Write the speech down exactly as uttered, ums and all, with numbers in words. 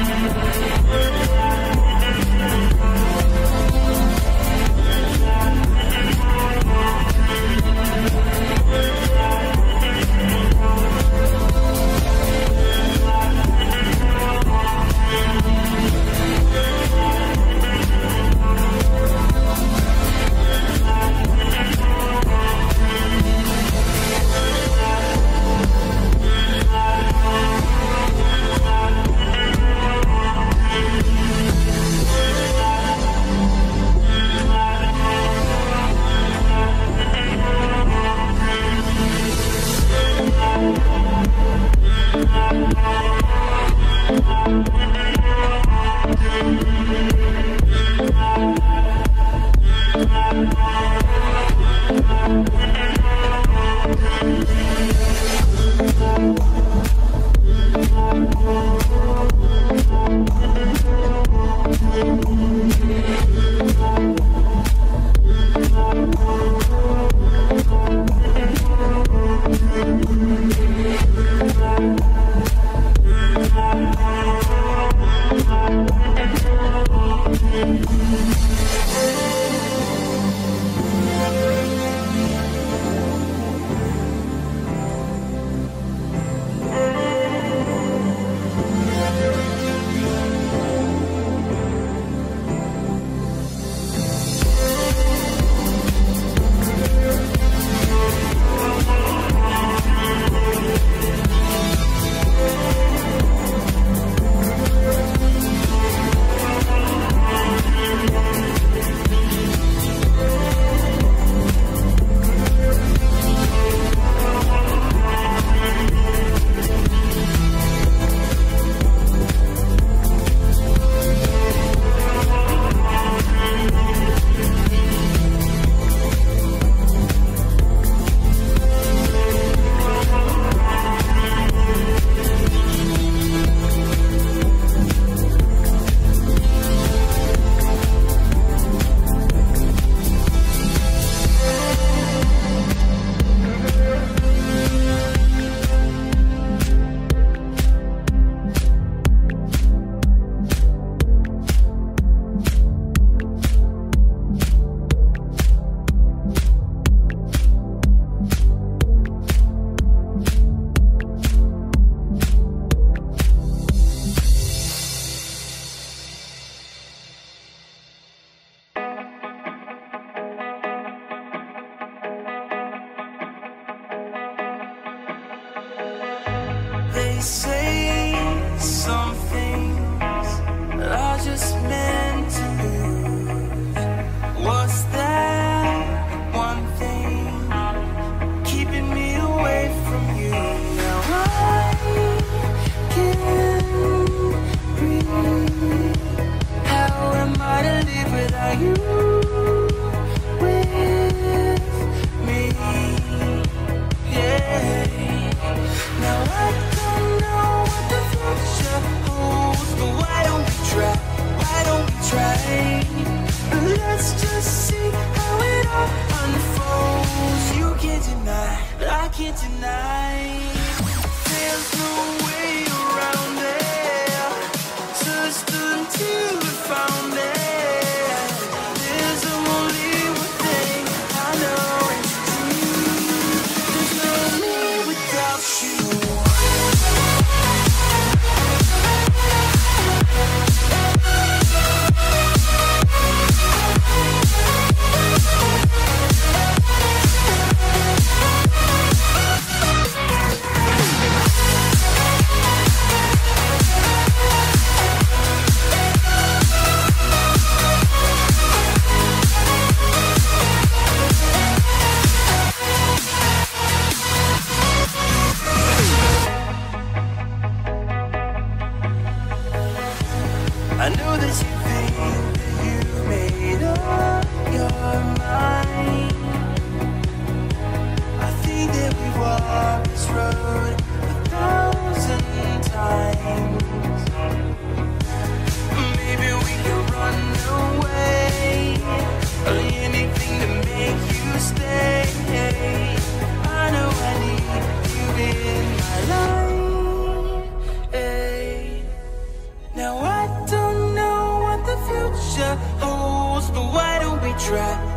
They say some things are just meant to lose. What's that one thing keeping me away from you? Now I can't breathe. How am I to live without you with me? Yeah. Now I don't know what the future holds, but why don't we try? Why don't we try? Let's just see how it all unfolds. You can't deny, I can't deny. There's no way around it, just until we found it. There's only one thing I know it's true. There's no me without you. I know that you think that you made up your mind. I think that we walked this road a thousand times. Maybe we can run away, or anything to make you stay. I know I need you in my life. Hey. Now try?